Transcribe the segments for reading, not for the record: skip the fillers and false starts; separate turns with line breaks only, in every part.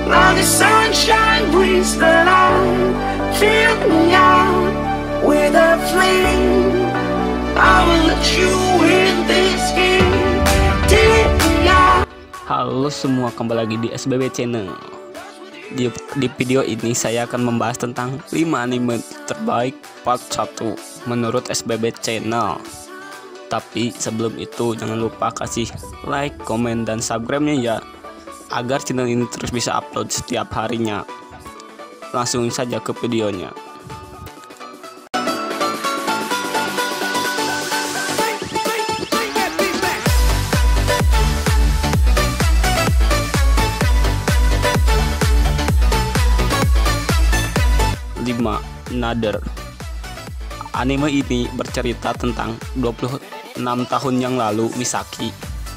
Now the sunshine brings the light. Fill me out with a flame. I will let you in this game. Take me out.
Halo semua, kembali lagi di SBB Channel. Di video ini saya akan membahas tentang 5 anime terbaik part 1 menurut SBB Channel. Tapi sebelum itu jangan lupa kasih like, komen, dan subscribe-nya ya, agar channel ini terus bisa upload setiap harinya. Langsung saja ke videonya. Another. Anime ini bercerita tentang 26 tahun yang lalu Misaki,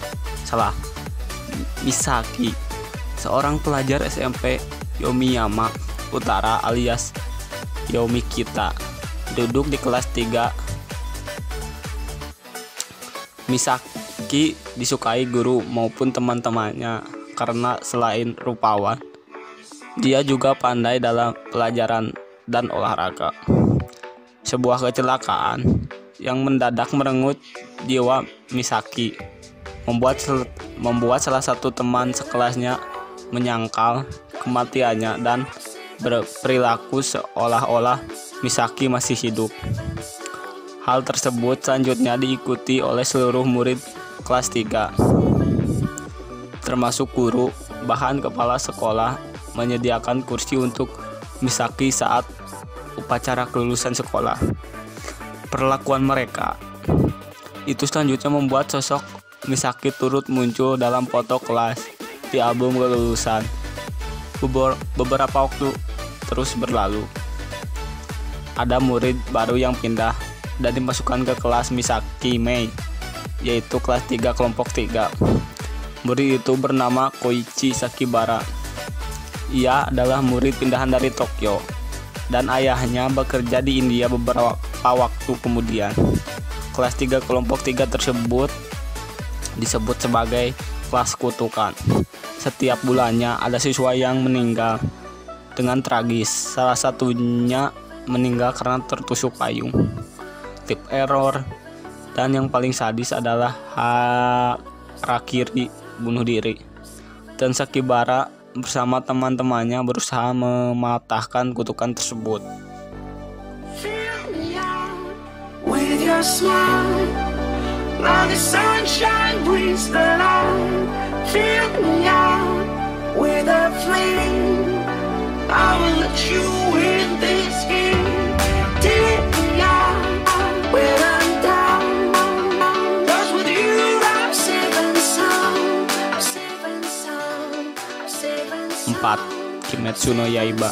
seorang pelajar SMP Yomiyama Utara alias Yomikita, duduk di kelas 3. Misaki disukai guru maupun teman-temannya karena selain rupawan, dia juga pandai dalam pelajaran dan olahraga. Sebuah kecelakaan yang mendadak merenggut jiwa Misaki membuat salah satu teman sekelasnya menyangkal kematiannya dan berperilaku seolah-olah Misaki masih hidup. Hal tersebut selanjutnya diikuti oleh seluruh murid kelas 3, termasuk guru. Bahkan kepala sekolah menyediakan kursi untuk Misaki saat upacara kelulusan sekolah. Perlakuan mereka itu selanjutnya membuat sosok Misaki turut muncul dalam foto kelas di album kelulusan. Beberapa waktu terus berlalu. Ada murid baru yang pindah dan dimasukkan ke kelas Misaki Mei, yaitu kelas 3 kelompok 3. Murid itu bernama Koichi Sakibara. Ia adalah murid pindahan dari Tokyo dan ayahnya bekerja di India beberapa waktu kemudian. Kelas 3 kelompok 3 tersebut disebut sebagai kelas kutukan. Setiap bulannya ada siswa yang meninggal dengan tragis. Salah satunya meninggal karena tertusuk payung, tip error, dan yang paling sadis adalah harakiri, bunuh diri. Dan Sakibara bersama teman-temannya berusaha mematahkan kutukan tersebut.
Fill me out with your smile. Now the sunshine brings the light. Fill me out with a flame. I will let you in this game. Take me out when I'm down. 'Cause with you I'm safe and sound. I'm safe and sound. I'm safe and sound.
4. Kimetsu no Yaiba.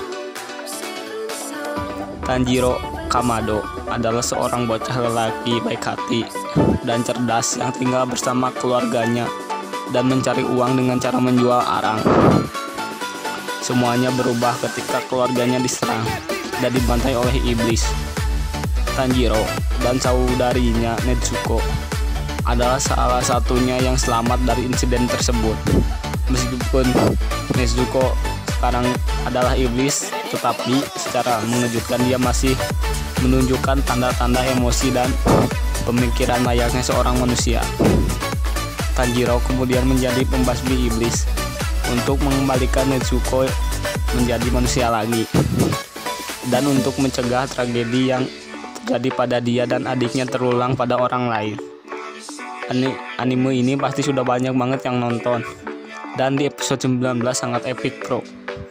Tanjiro Kamado adalah seorang bocah lelaki baik hati dan cerdas yang tinggal bersama keluarganya dan mencari uang dengan cara menjual arang. Semuanya berubah ketika keluarganya diserang dan dibantai oleh iblis. Tanjiro dan saudarinya Nezuko adalah salah satunya yang selamat dari insiden tersebut. Meskipun Nezuko sekarang adalah iblis, tetapi secara mengejutkan dia masih menunjukkan tanda-tanda emosi dan pemikiran layaknya seorang manusia. Tanjiro kemudian menjadi pembasmi iblis untuk mengembalikan Nezuko menjadi manusia lagi, dan untuk mencegah tragedi yang terjadi pada dia dan adiknya terulang pada orang lain. Anime ini pasti sudah banyak banget yang nonton, dan di episode 19 sangat epic bro.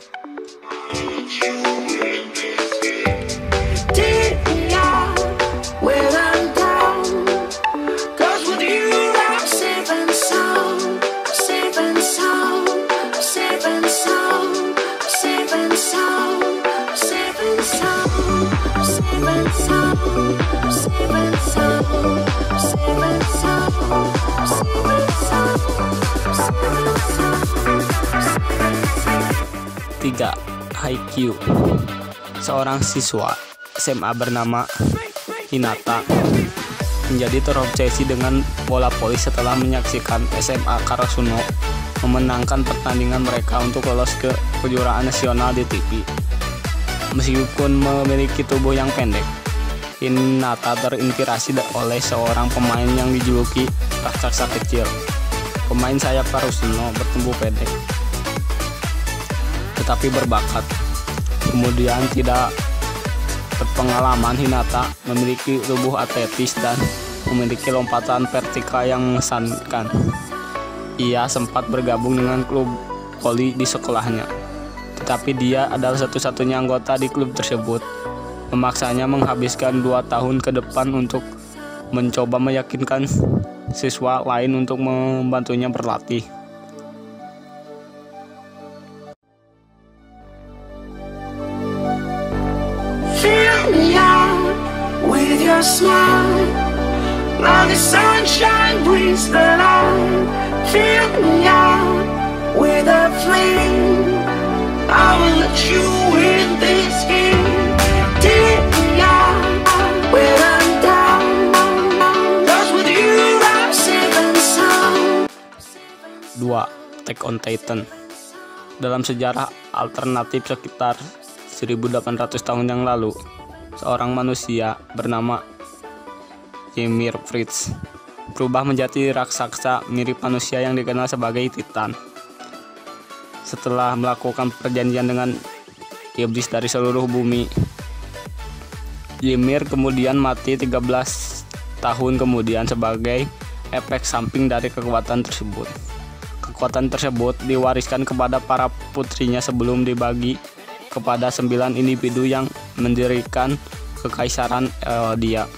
Take me out when I'm down. 'Cause with you I'm safe and sound. I'm safe and sound. I'm safe and sound. I'm safe and sound. I'm safe and sound. I'm safe and sound. I'm safe and sound. I'm safe and sound. I'm safe and sound. I'm safe and sound.
3. Haikyuu. Seorang siswa SMA bernama Hinata menjadi terobsesi dengan bola voli setelah menyaksikan SMA Karasuno memenangkan pertandingan mereka untuk lolos ke kejuaraan nasional di TV. Meskipun memiliki tubuh yang pendek, Hinata terinspirasi oleh seorang pemain yang dijuluki raksasa kecil. Pemain sayap Karasuno bertubuh pendek tetapi berbakat. Kemudian tidak berpengalaman, Hinata memiliki tubuh atletis dan memiliki lompatan vertikal yang mengesankan. Ia sempat bergabung dengan klub voli di sekolahnya, tetapi dia adalah satu-satunya anggota di klub tersebut, memaksanya menghabiskan 2 tahun ke depan untuk mencoba meyakinkan siswa lain untuk membantunya berlatih.
Fill me out with your smile, like the sunshine brings the light. Fill me out with a flame, I will let you in this game. Take me out when I'm down, 'cause with you I'm safe and sound.
2. Attack on Titan. Dalam sejarah alternatif sekitar 1800 tahun yang lalu, seorang manusia bernama Ymir Fritz berubah menjadi raksasa mirip manusia yang dikenal sebagai Titan. Setelah melakukan perjanjian dengan iblis dari seluruh bumi, Ymir kemudian mati 13 tahun kemudian sebagai efek samping dari kekuatan tersebut. Kekuatan tersebut diwariskan kepada para putrinya sebelum dibagi kepada 9 individu yang mendirikan kekaisaran Eldia.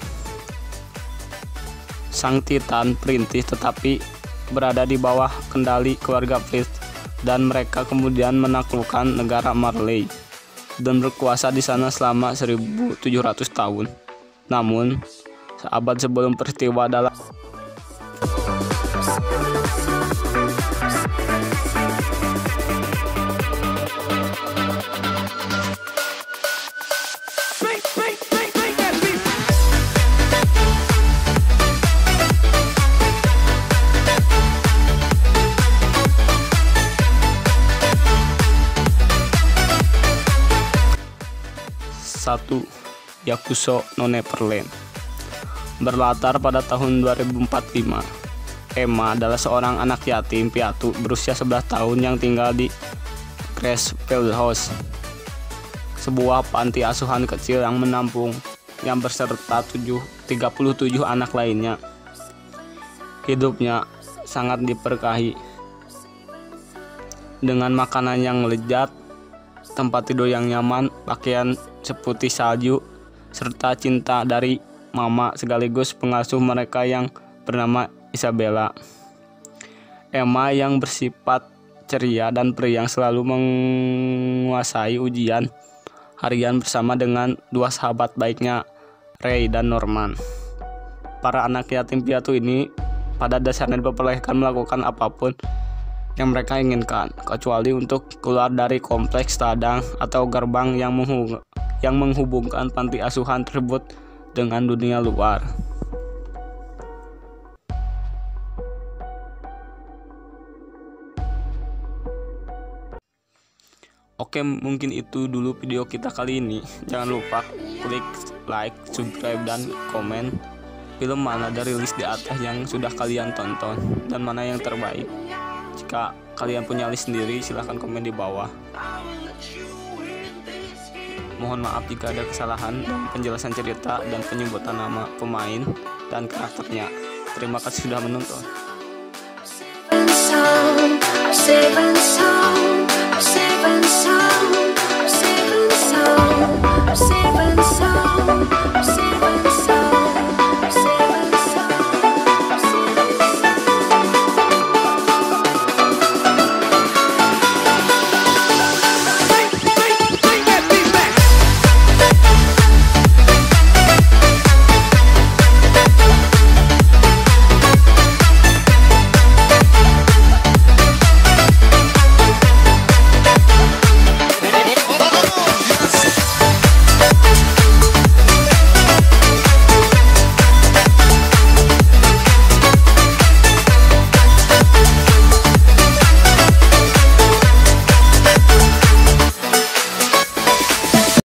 Sang Titan perintis tetapi berada di bawah kendali keluarga Fritz, dan mereka kemudian menaklukkan negara Marley dan berkuasa di sana selama 1700 tahun. Namun, seabad sebelum peristiwa dalam Yakuso no Neverland. Berlatar pada tahun 2045, Emma adalah seorang anak yatim piatu berusia 11 tahun yang tinggal di Crashfield House, sebuah panti asuhan kecil yang menampung yang berserta 37 anak lainnya. Hidupnya sangat diberkahi dengan makanan yang lezat, tempat tidur yang nyaman, pakaian seputih salju, serta cinta dari mama sekaligus pengasuh mereka yang bernama Isabella. Emma yang bersifat ceria dan periang selalu menguasai ujian harian bersama dengan 2 sahabat baiknya, Ray dan Norman. Para anak yatim piatu ini pada dasarnya diperbolehkan melakukan apapun yang mereka inginkan, kecuali untuk keluar dari kompleks tadang atau gerbang yang menghubungkan panti asuhan tersebut dengan dunia luar. Oke, mungkin itu dulu video kita kali ini. Jangan lupa klik like, subscribe, dan komen film mana dari list di atas yang sudah kalian tonton dan mana yang terbaik. Jika kalian punya list sendiri, silahkan komen di bawah. Mohon maaf jika ada kesalahan dalam penjelasan cerita dan penyebutan nama pemain dan karakternya. Terima kasih sudah menonton.